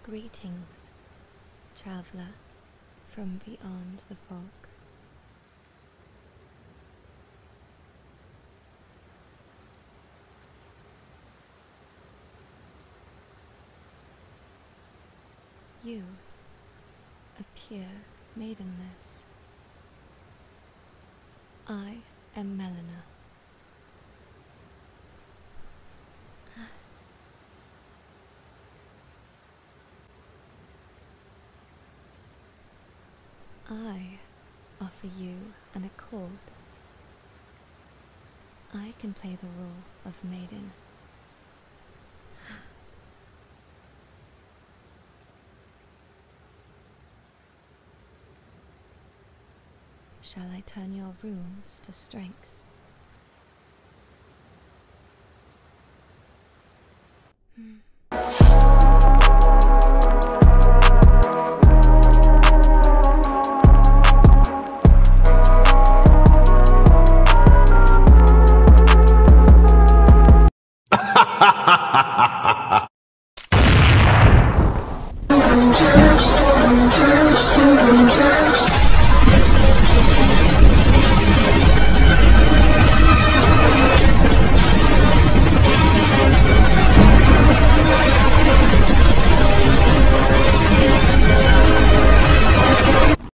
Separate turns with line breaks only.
Greetings, traveler from beyond the fog. You appear maidenless. I am Melina. I offer you an accord. I can play the role of maiden. Shall I turn your runes to strength?
Ha ha!